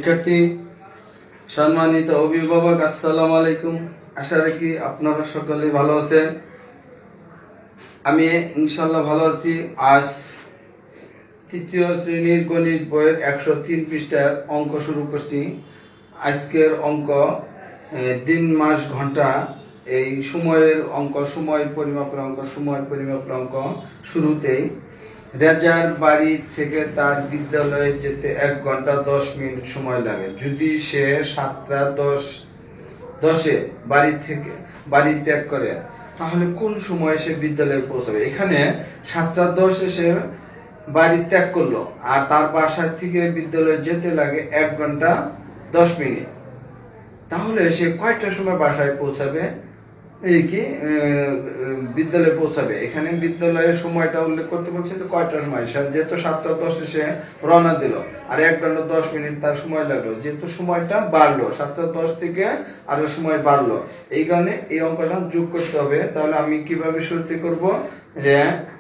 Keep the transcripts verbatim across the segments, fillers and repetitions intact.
শিক্ষার্থী সম্মানিত অভিভাবক আসসালামু আলাইকুম। আশা রাখি আপনারা সকলে ভালো আছেন। আমি ইনশাআল্লাহ ভালো আছি। আজ তৃতীয় শ্রেণীর গণিত বইয়ের একশো তিন পৃষ্ঠার অঙ্ক শুরু করছি। আজকের অঙ্ক দিন মাস ঘন্টা এই সময়ের অঙ্ক, সময় পরিমাপের অঙ্ক সময় পরিমাপের অঙ্ক। শুরুতেই রেজার বাড়ি থেকে তার বিদ্যালয়ে যেতে এক ঘন্টা দশ মিনিট সময় লাগে। যদি সে সাতটা দশ দশে বাড়ি থেকে বাড়ি ত্যাগ করে তাহলে কোন সময় সে বিদ্যালয়ে পৌঁছাবে? এখানে সাতটা দশে সে বাড়ি ত্যাগ করলো আর তার বাসা থেকে বিদ্যালয়ে যেতে লাগে এক ঘন্টা দশ মিনিট। তাহলে সে কয়টার সময় বাসায় পৌঁছাবে? এই কি বিদ্যালয়ে পৌঁছাবে। এখানে বিদ্যালয়ের সময়টা উল্লেখ করতে বলছে, তো কয়টার সময়? যেহেতু সাতটা দশে সে রওনা দিল আর এক ঘন্টা দশ মিনিট তার সময় লাগলো, যেহেতু সময়টা বাড়লো, সাতটা দশ থেকে আরো সময় বাড়লো, এই কারণে এই অঙ্কটা যোগ করতে হবে। তাহলে আমি কিভাবে শুরুতে করব? যে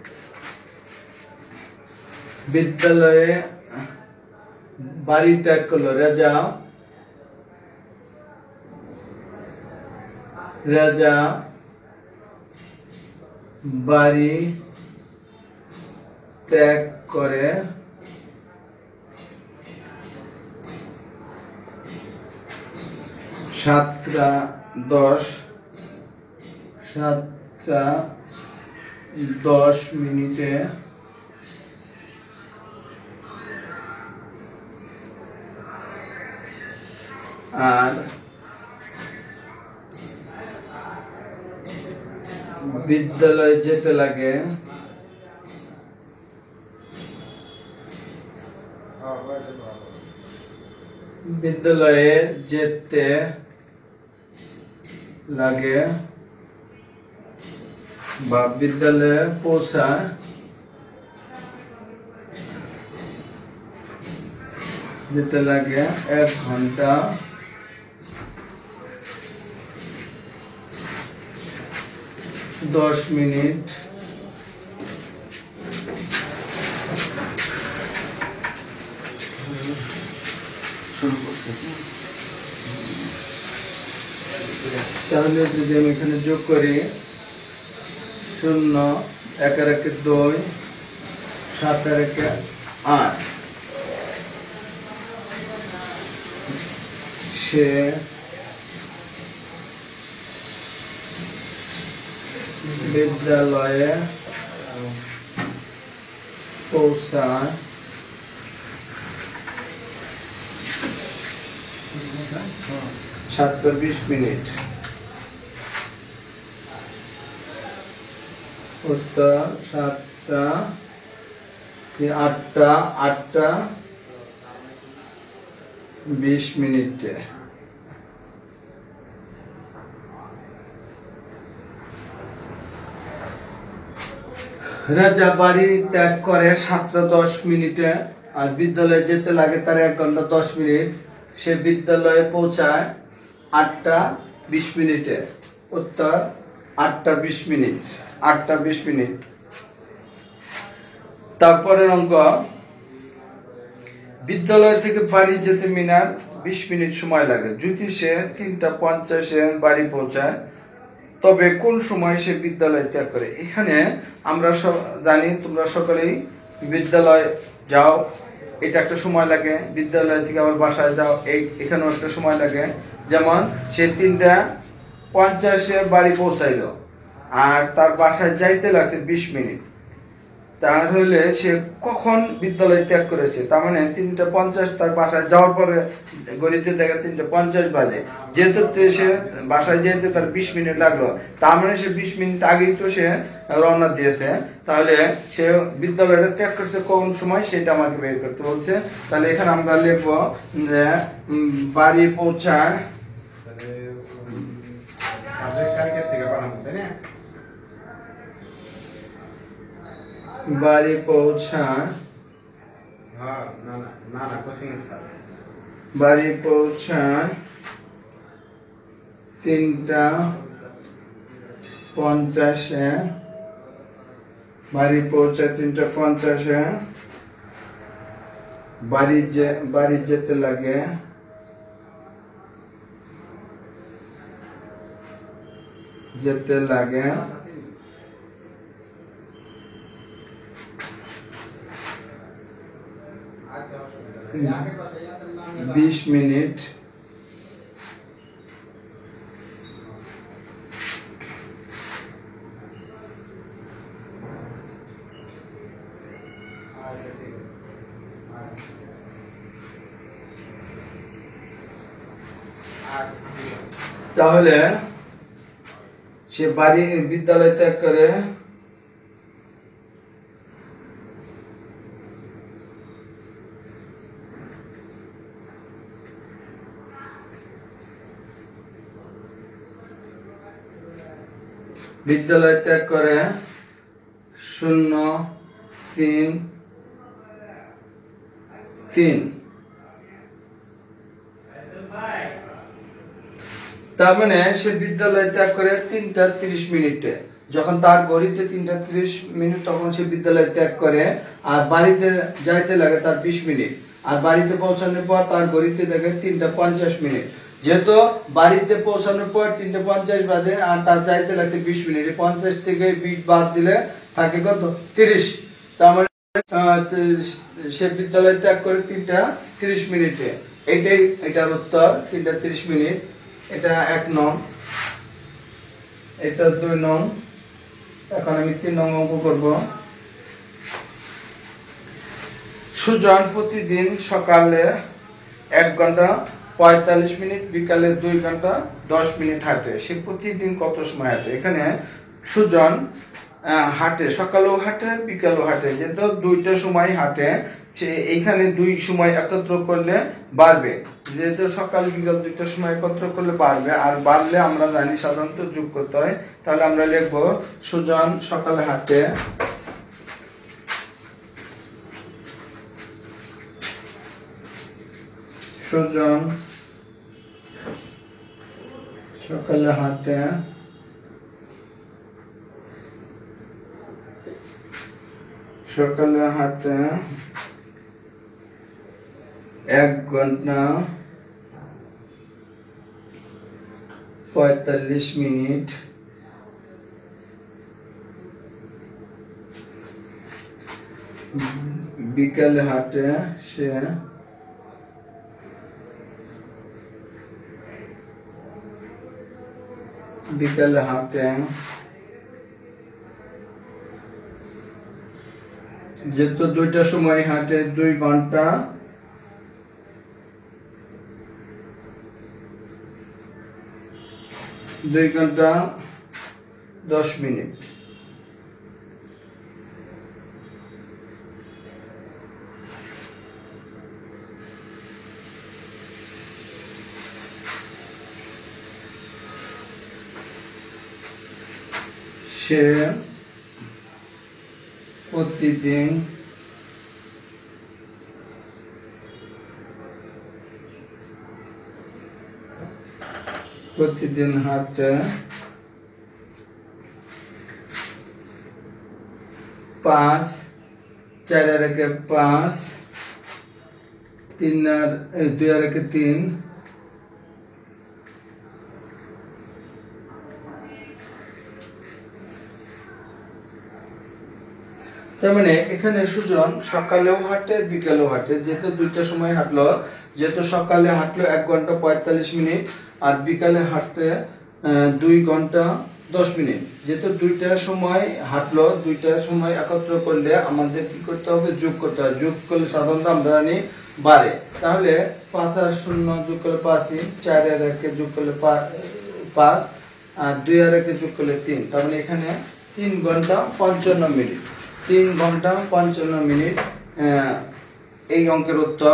বিদ্যালয়ে বাড়ি ত্যাগ করলো রেজা রেজা বাড়ি ত্যাগ করে সাতটা দশ সাতটা দশ মিনিটে আর বিদ্যালয়ে যেতে লাগে বিদ্যালয়ে যেতে লাগে বা বিদ্যালয়ে পৌঁছায় যেতে লাগে এক ঘন্টা দশ মিনিট। তাহলে যদি আমি এখানে যোগ করি, শূন্য এক আর একে দুই, সাত আর একে আট, সে বিদ্যালয়ে পৌঁছায় সাতটা বিশ মিনিট। উত্তর সাতটা আটটা আটটা বিশ মিনিটে। রাজা বাড়ি ত্যাগ করে সাতটা দশ মিনিটে আর বিদ্যালয়ে যেতে লাগে তার এক ঘন্টা দশ মিনিট। সে বিদ্যালয়ে পৌঁছায় আটটা বিশ মিনিটে। উত্তর আটটা বিশ মিনিট আটটা বিশ মিনিট। তারপরের অঙ্ক, বিদ্যালয় থেকে বাড়ি যেতে মিনার বিশ মিনিট সময় লাগে। যদি সে তিনটা পঞ্চাশে বাড়ি পৌঁছায় তবে কোন সময় সে বিদ্যালয় ত্যাগ করে? এখানে আমরা সব জানি, তোমরা সকলেই বিদ্যালয় যাও, এটা একটা সময় লাগে। বিদ্যালয় থেকে আবার বাসায় যাও, এই এখানেও একটা সময় লাগে। যেমন সে তিনটা পঞ্চাশে বাড়ি পৌঁছাইলো আর তার বাসায় যাইতে লাগছে বিশ মিনিট। তাহলে সে কখন বিদ্যালয় ত্যাগ করেছে? তার মানে তিনটা পঞ্চাশ তার বাসায় যাওয়ার পরে গণিতে দেখা তিনটা পঞ্চাশ বাজে, যেহেতু সে বাসায় যেতে তার বিশ মিনিট লাগলো, তার মানে সে বিশ মিনিট আগেই তো সে রওনা দিয়েছে। তাহলে সে বিদ্যালয়টা ত্যাগ করছে কোন সময়, সেটা আমাকে বের করতে বলছে। তাহলে এখানে আমরা লিখবো যে বাড়ি পৌঁছায় বাড়ি পৌঁছায় বাড়ি পৌঁছায় তিনটা পঞ্চাশে বাড়ি পৌঁছায় তিনটা পঞ্চাশে বাড়ি যে বাড়ি যেতে লাগে যেতে লাগে বিশ মিনিট। তাহলে সে বাড়ি বিদ্যালয় ত্যাগ করে বিদ্যালয় ত্যাগ করে শূন্য তিন তিন তার মানে সে বিদ্যালয় ত্যাগ করে তিনটা তিরিশ মিনিটে। যখন তার ঘড়িতে তিনটা তিরিশ মিনিট তখন সে বিদ্যালয় ত্যাগ করে, আর বাড়িতে যাইতে লাগে তার বিশ মিনিট, আর বাড়িতে পৌঁছানোর পর তার ঘড়িতে দেখে তিনটা পঞ্চাশ মিনিট। যেহেতু বাড়িতে পৌঁছানোর পর তিনটা পঞ্চাশ বাজে আর তার যাইতে লাগছে বিশ মিনিট, পঞ্চাশ থেকে বিশ বাদ দিলে থাকে কত তিরিশ। তার মানে সে বিদ্যালয় ত্যাগ করে তিনটা তিরিশ মিনিটে। এটাই এটার উত্তর, তিনটা তিরিশ মিনিট। এটা এক নং, এটা দুই নং। এখন আমি তিন নং অঙ্ক করব। সুজন প্রতিদিন সকালে এক ঘন্টা পঁয়তাল্লিশ মিনিট, বিকালে দুই ঘন্টা দশ মিনিট হাঁটে। সে প্রতিদিন কত সময় হাঁটে? এখানে সুজন হাঁটে, সকালেও হাঁটে বিকালেও হাঁটে, যেহেতু দুইটা সময় হাঁটে সে এইখানে দুই সময় একত্র করলে বাড়বে। যেহেতু সকাল বিকাল দুইটা সময় একত্র করলে বাড়বে, আর বাড়লে আমরা জানি সাধারণত যোগ করতে হয়। তাহলে আমরা লিখবো সুজন সকালে হাঁটে সুজন সকালে হাঁটে সকালে হাঁটে এক ঘন্টা পঁয়তাল্লিশ মিনিট, বিকালে হাঁটে সে বিকালে হাঁটে যেহেতু দুইটা সময় হাঁটে দুই ঘন্টা দুই ঘন্টা দশ মিনিট। সে প্রতিদিন প্রতিদিন হাঁটে পাঁচ, চার আর একে পাঁচ, তিন আর দুই আর একে তিন, তার মানে এখানে সুজন সকালেও হাঁটে বিকালেও হাঁটে। যেহেতু দুইটা সময় হাঁটলো, যেহেতু সকালে হাঁটলো এক ঘন্টা পঁয়তাল্লিশ মিনিট আর বিকালে হাঁটতে দুই ঘন্টা দশ মিনিট। যেহেতু দুইটা সময় হাঁটলো, দুইটা সময় একত্র করলে আমাদের কি করতে হবে? যোগ করতে হবে। যোগ করলে সাধারণত আমরা জানি বাড়ে। তাহলে পাঁচ আর শূন্য যোগ করলে পাঁচই, চার আর একে যোগ করলে পাঁচ, আর দুই আর একে যোগ করলে তিন। তার মানে এখানে তিন ঘন্টা পঞ্চান্ন মিনিট তিন ঘন্টা পঞ্চান্ন মিনিট এই অঙ্কের উত্তর।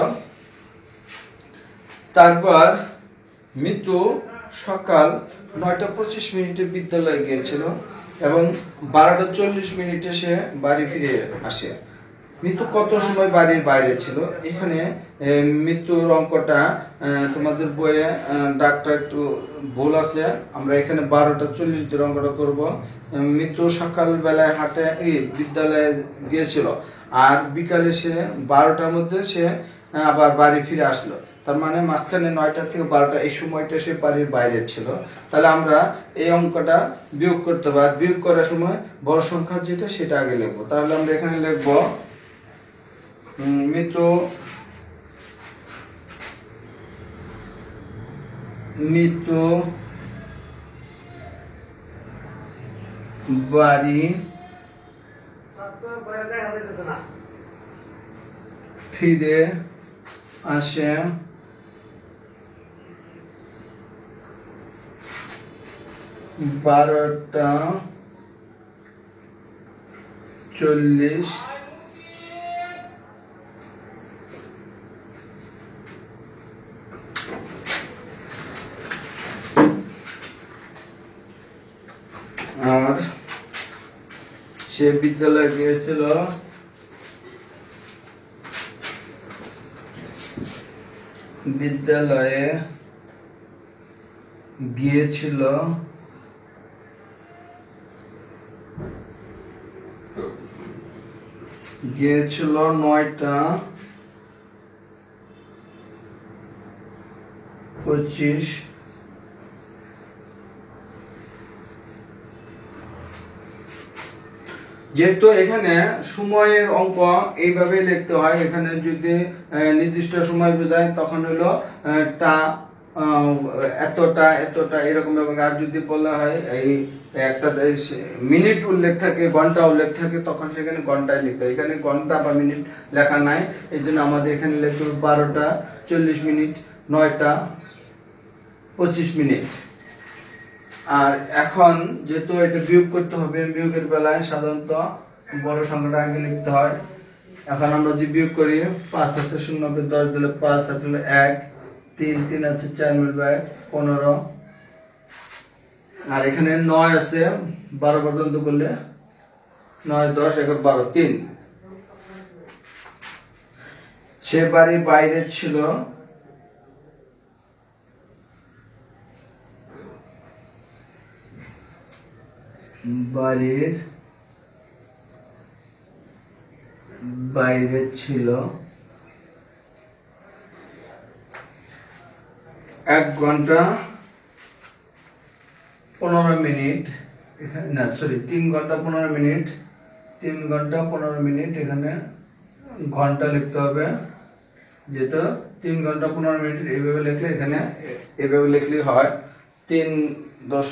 তারপর মিতু সকাল নয়টা পঁচিশ মিনিটে বিদ্যালয়ে গিয়েছিল এবং বারোটা চল্লিশ মিনিটে সে বাড়ি ফিরে আসে। মিতু কত সময় বাড়ির বাইরে ছিল? এখানে মৃত্যুর অঙ্কটা তোমাদের বইয়ে ডাক্তার একটু ভুল আছে। আমরা এখানে বারোটা চল্লিশ দিয়ে অঙ্কটা করবো। মৃত্যু সকাল বেলায় হাটে এই বিদ্যালয়ে গিয়েছিল আর বিকালে সে বারোটার মধ্যে সে আবার বাড়ি ফিরে আসলো। তার মানে মাঝখানে নয়টা থেকে বারোটা এই সময়টা সে বাড়ির বাইরে ছিল। তাহলে আমরা এই অঙ্কটা বিয়োগ করতে পারি, বিয়োগ করার সময় বড় সংখ্যা যেটা সেটা আগে লিখবো। তাহলে আমরা এখানে লিখবো মৃত্যু মৃত্যু বাড়ি ফিরে আসে বারোটা চল্লিশ আর সে বিদ্যালয়ে গিয়েছিল বিদ্যালয়ে গিয়েছিল গিয়েছিল নয়টা পঁচিশ যেহেতু এখানে সময়ের অঙ্ক এইভাবে লিখতে হয়, এখানে যদি নির্দিষ্ট সময় বোঝায় তখন হলো টা এতটা এতটা এরকম ব্যাপার। আর যদি বলা হয় এই একটা মিনিট উল্লেখ থাকে, ঘন্টা উল্লেখ থাকে, তখন সেখানে ঘন্টায় লিখতে হয়। এখানে ঘন্টা বা মিনিট লেখা নাই, এই জন্য আমাদের এখানে লিখতে হবে বারোটা চল্লিশ মিনিট নয়টা পঁচিশ মিনিট। আর এখন যেহেতু এটা বিয়োগ করতে হবে, বিয়োগের বেলায় সাধারণত বড় সংখ্যাটা আগে লিখতে হয়। এখন আমরা যদি বিয়োগ করি, পাঁচ আছে শূন্যকে দশ দিলে পাঁচ আছে এক, তিন তিন আছে চার মিলবে এক, পনেরো। আর এখানে নয় আছে, বারো পর্যন্ত করলে নয় দশ এগারো বারো তিন। সে বাড়ির বাইরে ছিল বাড়ির বাইরে ছিল এক ঘন্টা পনেরো মিনিট, এখানে না সরি তিন ঘন্টা পনেরো মিনিট তিন ঘন্টা পনেরো মিনিট এখানে ঘন্টা লিখতে হবে। যেহেতু তিন ঘন্টা পনেরো মিনিট এইভাবে লিখলে এখানে এইভাবে লিখলে হয় তিন দশ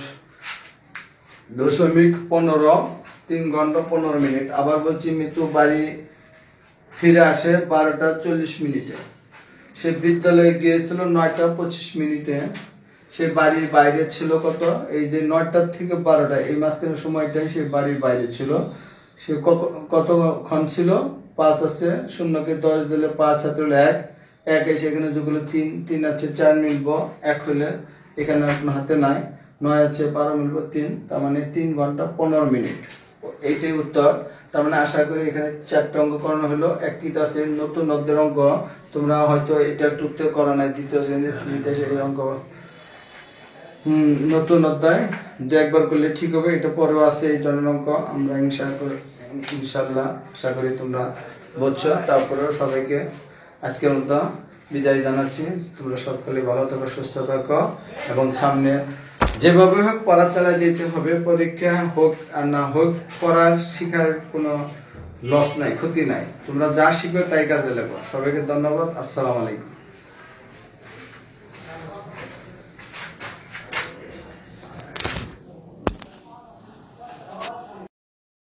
দশমিক পনেরো, তিন ঘন্টা পনেরো মিনিট। আবার বলছি মৃত্যু বাড়ি ফিরে আসে বারোটা চল্লিশ মিনিটে। সে বিদ্যালয়ে গিয়েছিল নয়টা পঁচিশ মিনিটে। সে বাড়ির বাইরে ছিল কত, এই যে নয়টার থেকে বারোটা এই মাঝখানে সময়টাই সে বাড়ির বাইরে ছিল। সে কতক্ষণ ছিল, পাঁচ আছে শূন্যকে দশ দিলে পাঁচ হাতে হলো এক, এক এসে এখানে যোগ হলো তিন, তিন আছে চার মিলব এক হলে এখানে আপনার হাতে নাই, নয় আছে বারো মিলব তিন, তার মানে তিন ঘন্টা পনেরো মিনিট। এইটাই উত্তর। তার মানে আশা করি এখানে চারটা অঙ্ক করানো হলো। একটি আছে নতুন অধ্যায়ের অঙ্ক, তোমরা হয়তো এটা টুকতে করা নাই, দ্বিতীয় শ্রেণীর থ্রিতে এই অঙ্ক হম নতুন অধ্যায় দু একবার করলে ঠিক হবে। এটা পরেও আছে এই ধরনের অঙ্ক, আমরা ইনশাল্লাহ আশা করি তোমরা বুঝছো। তারপরেও সবাইকে আজকের মতো বিদায় জানাচ্ছি। তোমরা সকলে ভালো থাকো, সুস্থ থাকো এবং সামনে যেভাবে হোক পড়া চালা যেতে হবে। পরীক্ষা হোক আর না হোক, পড়ার শিখার কোনো লস নাই, ক্ষতি নাই। তোমরা যা শিখবে তাই কাজে লাগবে। সবাইকে ধন্যবাদ। আসসালামু আলাইকুম।